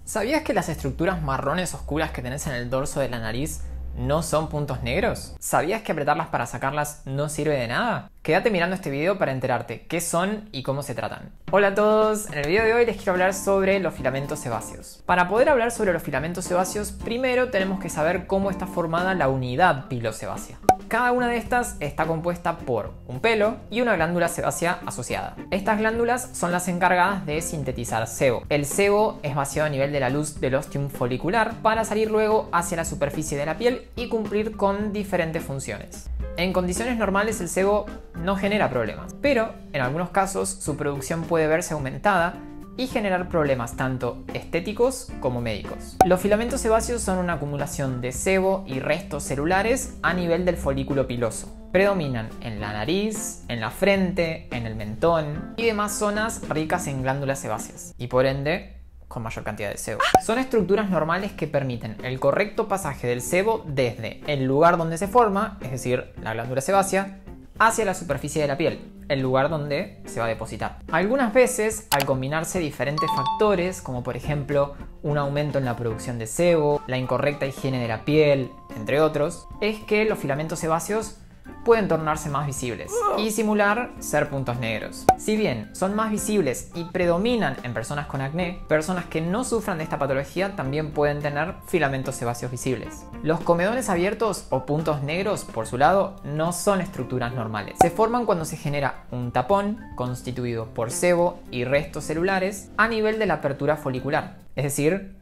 ¿Sabías que las estructuras marrones oscuras que tenés en el dorso de la nariz no son puntos negros? ¿Sabías que apretarlas para sacarlas no sirve de nada? Quédate mirando este video para enterarte qué son y cómo se tratan. Hola a todos, en el video de hoy les quiero hablar sobre los filamentos sebáceos. Para poder hablar sobre los filamentos sebáceos, primero tenemos que saber cómo está formada la unidad pilosebácea. Cada una de estas está compuesta por un pelo y una glándula sebácea asociada. Estas glándulas son las encargadas de sintetizar sebo. El sebo es vaciado a nivel de la luz del ostium folicular para salir luego hacia la superficie de la piel y cumplir con diferentes funciones. En condiciones normales el sebo no genera problemas, pero en algunos casos su producción puede verse aumentada y generar problemas tanto estéticos como médicos. Los filamentos sebáceos son una acumulación de sebo y restos celulares a nivel del folículo piloso. Predominan en la nariz, en la frente, en el mentón y demás zonas ricas en glándulas sebáceas y por ende con mayor cantidad de sebo. Son estructuras normales que permiten el correcto pasaje del sebo desde el lugar donde se forma, es decir, la glándula sebácea, hacia la superficie de la piel, el lugar donde se va a depositar. Algunas veces, al combinarse diferentes factores, como por ejemplo un aumento en la producción de sebo, la incorrecta higiene de la piel, entre otros, es que los filamentos sebáceos pueden tornarse más visibles y simular ser puntos negros. Si bien son más visibles y predominan en personas con acné, personas que no sufran de esta patología también pueden tener filamentos sebáceos visibles. Los comedones abiertos o puntos negros, por su lado, no son estructuras normales. Se forman cuando se genera un tapón constituido por sebo y restos celulares a nivel de la apertura folicular, es decir,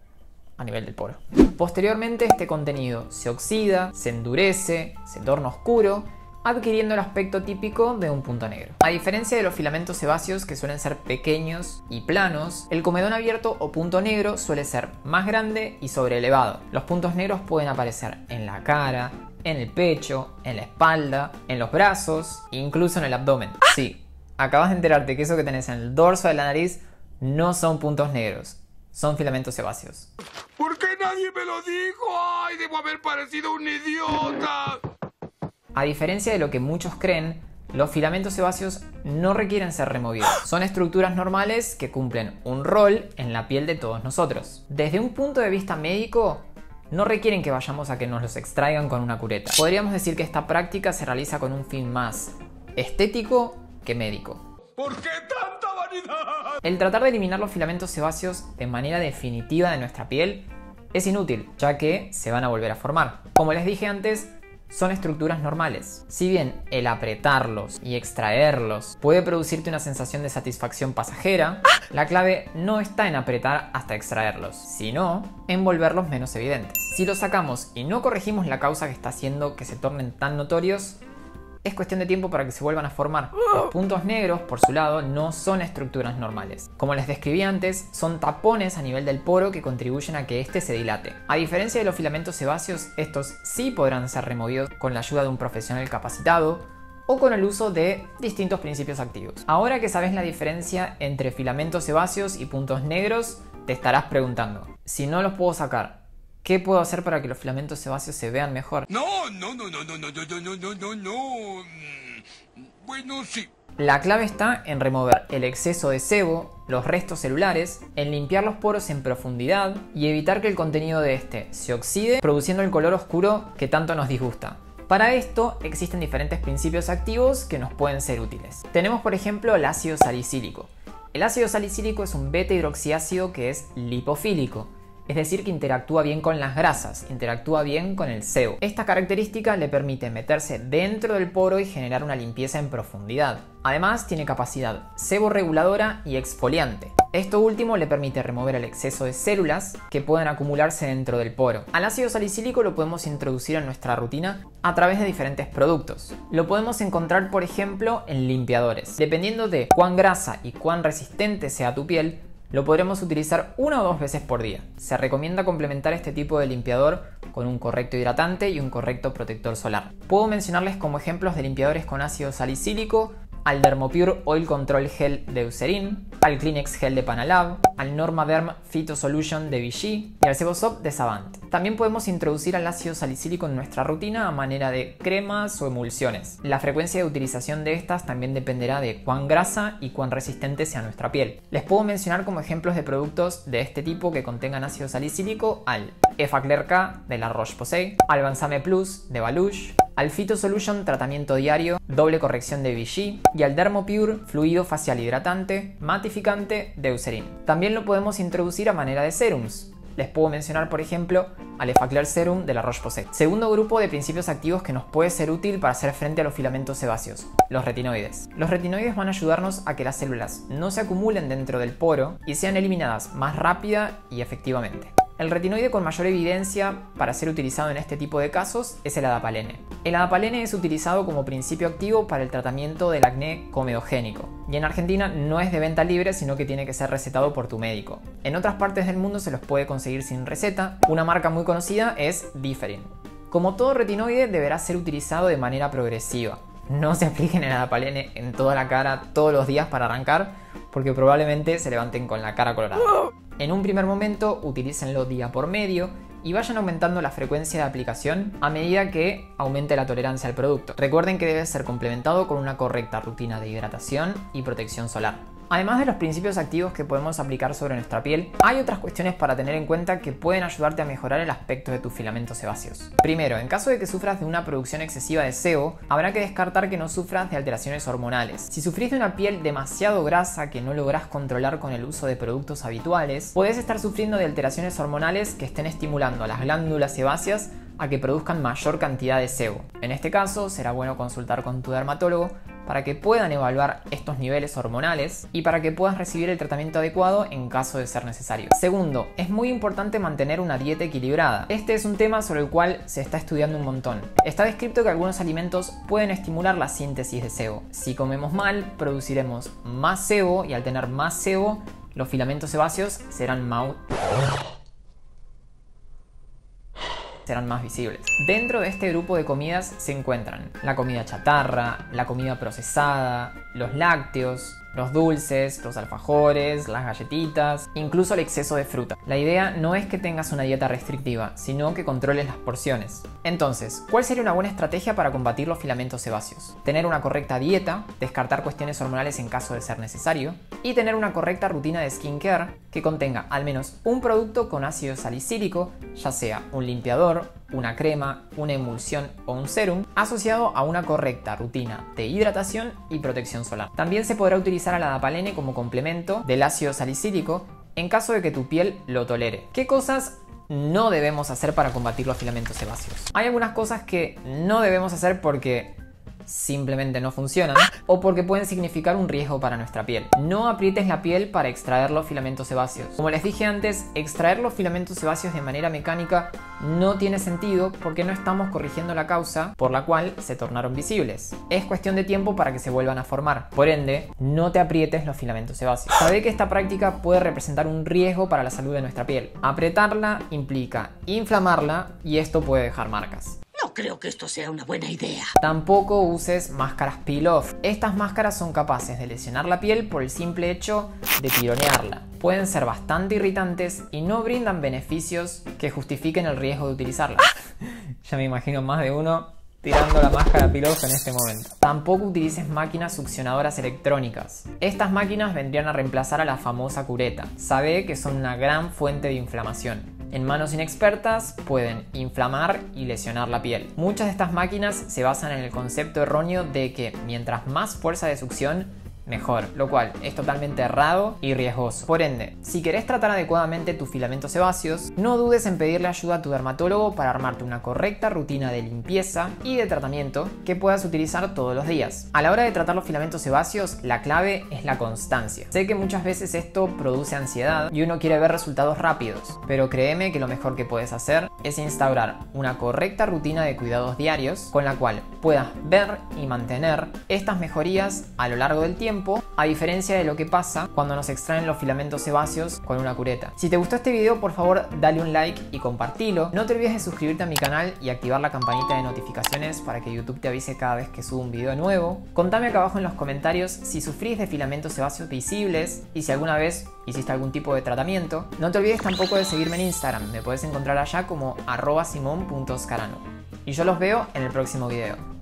a nivel del poro. Posteriormente este contenido se oxida, se endurece, se torna oscuro, adquiriendo el aspecto típico de un punto negro. A diferencia de los filamentos sebáceos que suelen ser pequeños y planos, el comedón abierto o punto negro suele ser más grande y sobreelevado. Los puntos negros pueden aparecer en la cara, en el pecho, en la espalda, en los brazos e incluso en el abdomen. Sí, acabas de enterarte que eso que tenés en el dorso de la nariz no son puntos negros. Son filamentos sebáceos. ¿Por qué nadie me lo dijo? ¡Ay, debo haber parecido un idiota! A diferencia de lo que muchos creen, los filamentos sebáceos no requieren ser removidos. Son estructuras normales que cumplen un rol en la piel de todos nosotros. Desde un punto de vista médico, no requieren que vayamos a que nos los extraigan con una cureta. Podríamos decir que esta práctica se realiza con un fin más estético que médico. ¿Por qué tanta vanidad? El tratar de eliminar los filamentos sebáceos de manera definitiva de nuestra piel es inútil, ya que se van a volver a formar. Como les dije antes, son estructuras normales. Si bien el apretarlos y extraerlos puede producirte una sensación de satisfacción pasajera, la clave no está en apretar hasta extraerlos, sino en volverlos menos evidentes. Si los sacamos y no corregimos la causa que está haciendo que se tornen tan notorios, es cuestión de tiempo para que se vuelvan a formar. Los puntos negros, por su lado, no son estructuras normales. Como les describí antes, son tapones a nivel del poro que contribuyen a que éste se dilate. A diferencia de los filamentos sebáceos, estos sí podrán ser removidos con la ayuda de un profesional capacitado o con el uso de distintos principios activos. Ahora que sabes la diferencia entre filamentos sebáceos y puntos negros, te estarás preguntando, si no los puedo sacar, ¿qué puedo hacer para que los filamentos sebáceos se vean mejor? No. Bueno, sí. La clave está en remover el exceso de sebo, los restos celulares, en limpiar los poros en profundidad y evitar que el contenido de este se oxide, produciendo el color oscuro que tanto nos disgusta. Para esto existen diferentes principios activos que nos pueden ser útiles. Tenemos por ejemplo el ácido salicílico. El ácido salicílico es un beta hidroxiácido que es lipofílico. Es decir, que interactúa bien con las grasas, interactúa bien con el sebo. Esta característica le permite meterse dentro del poro y generar una limpieza en profundidad. Además, tiene capacidad seborreguladora y exfoliante. Esto último le permite remover el exceso de células que pueden acumularse dentro del poro. Al ácido salicílico lo podemos introducir en nuestra rutina a través de diferentes productos. Lo podemos encontrar, por ejemplo, en limpiadores. Dependiendo de cuán grasa y cuán resistente sea tu piel, lo podremos utilizar 1 o 2 veces por día. Se recomienda complementar este tipo de limpiador con un correcto hidratante y un correcto protector solar. Puedo mencionarles como ejemplos de limpiadores con ácido salicílico al Dermopure Oil Control Gel de Eucerin, al Kleenex Gel de Panalab, al Normaderm Phyto Solution de Vichy y al Sebosop de Savant. También podemos introducir al ácido salicílico en nuestra rutina a manera de cremas o emulsiones. La frecuencia de utilización de estas también dependerá de cuán grasa y cuán resistente sea nuestra piel. Les puedo mencionar como ejemplos de productos de este tipo que contengan ácido salicílico al Effaclar K de la Roche-Posay, al Balsame Plus de Balush, al Phyto Solution Tratamiento Diario Doble Corrección de Vichy y al Dermopure Fluido Facial Hidratante Matificante de Eucerin. También lo podemos introducir a manera de serums. Les puedo mencionar, por ejemplo, al Effaclar Serum de la Roche-Posay. Segundo grupo de principios activos que nos puede ser útil para hacer frente a los filamentos sebáceos: los retinoides. Los retinoides van a ayudarnos a que las células no se acumulen dentro del poro y sean eliminadas más rápida y efectivamente. El retinoide con mayor evidencia para ser utilizado en este tipo de casos es el adapalene. El adapalene es utilizado como principio activo para el tratamiento del acné comedogénico y en Argentina no es de venta libre, sino que tiene que ser recetado por tu médico. En otras partes del mundo se los puede conseguir sin receta. Una marca muy conocida es Differin. Como todo retinoide, deberá ser utilizado de manera progresiva. No se apliquen el adapalene en toda la cara todos los días para arrancar, porque probablemente se levanten con la cara colorada. En un primer momento, utilícenlo día por medio y vayan aumentando la frecuencia de aplicación a medida que aumente la tolerancia al producto. Recuerden que debe ser complementado con una correcta rutina de hidratación y protección solar. Además de los principios activos que podemos aplicar sobre nuestra piel, hay otras cuestiones para tener en cuenta que pueden ayudarte a mejorar el aspecto de tus filamentos sebáceos. Primero, en caso de que sufras de una producción excesiva de sebo, habrá que descartar que no sufras de alteraciones hormonales. Si sufrís de una piel demasiado grasa que no lográs controlar con el uso de productos habituales, podés estar sufriendo de alteraciones hormonales que estén estimulando a las glándulas sebáceas a que produzcan mayor cantidad de sebo. En este caso, será bueno consultar con tu dermatólogo para que puedan evaluar estos niveles hormonales y para que puedas recibir el tratamiento adecuado en caso de ser necesario. Segundo, es muy importante mantener una dieta equilibrada. Este es un tema sobre el cual se está estudiando un montón. Está descrito que algunos alimentos pueden estimular la síntesis de sebo. Si comemos mal, produciremos más sebo y al tener más sebo, los filamentos sebáceos serán más visibles. Dentro de este grupo de comidas se encuentran la comida chatarra, la comida procesada, los lácteos, los dulces, los alfajores, las galletitas, incluso el exceso de fruta. La idea no es que tengas una dieta restrictiva, sino que controles las porciones. Entonces, ¿cuál sería una buena estrategia para combatir los filamentos sebáceos? Tener una correcta dieta, descartar cuestiones hormonales en caso de ser necesario, y tener una correcta rutina de skincare que contenga al menos un producto con ácido salicílico, ya sea un limpiador, una crema, una emulsión o un serum, asociado a una correcta rutina de hidratación y protección solar. También se podrá utilizar al adapalene como complemento del ácido salicílico en caso de que tu piel lo tolere. ¿Qué cosas no debemos hacer para combatir los filamentos sebáceos? Hay algunas cosas que no debemos hacer porque simplemente no funcionan o porque pueden significar un riesgo para nuestra piel. No aprietes la piel para extraer los filamentos sebáceos. Como les dije antes, extraer los filamentos sebáceos de manera mecánica no tiene sentido porque no estamos corrigiendo la causa por la cual se tornaron visibles. Es cuestión de tiempo para que se vuelvan a formar. Por ende, no te aprietes los filamentos sebáceos. Sabe que esta práctica puede representar un riesgo para la salud de nuestra piel. Apretarla implica inflamarla y esto puede dejar marcas. No creo que esto sea una buena idea. Tampoco uses máscaras peel-off. Estas máscaras son capaces de lesionar la piel por el simple hecho de tironearla. Pueden ser bastante irritantes y no brindan beneficios que justifiquen el riesgo de utilizarlas. Ya me imagino más de uno tirando la máscara peel-off en este momento. Tampoco utilices máquinas succionadoras electrónicas. Estas máquinas vendrían a reemplazar a la famosa cureta. Sabe que son una gran fuente de inflamación. En manos inexpertas pueden inflamar y lesionar la piel. Muchas de estas máquinas se basan en el concepto erróneo de que mientras más fuerza de succión, mejor, lo cual es totalmente errado y riesgoso. Por ende, si querés tratar adecuadamente tus filamentos sebáceos, no dudes en pedirle ayuda a tu dermatólogo para armarte una correcta rutina de limpieza y de tratamiento que puedas utilizar todos los días. A la hora de tratar los filamentos sebáceos, la clave es la constancia. Sé que muchas veces esto produce ansiedad y uno quiere ver resultados rápidos, pero créeme que lo mejor que puedes hacer es instaurar una correcta rutina de cuidados diarios con la cual puedas ver y mantener estas mejorías a lo largo del tiempo tiempo, a diferencia de lo que pasa cuando nos extraen los filamentos sebáceos con una cureta. Si te gustó este video, por favor dale un like y compartilo. No te olvides de suscribirte a mi canal y activar la campanita de notificaciones para que YouTube te avise cada vez que subo un video nuevo. Contame acá abajo en los comentarios si sufrís de filamentos sebáceos visibles y si alguna vez hiciste algún tipo de tratamiento. No te olvides tampoco de seguirme en Instagram, me puedes encontrar allá como @simon.scarano. Y yo los veo en el próximo video.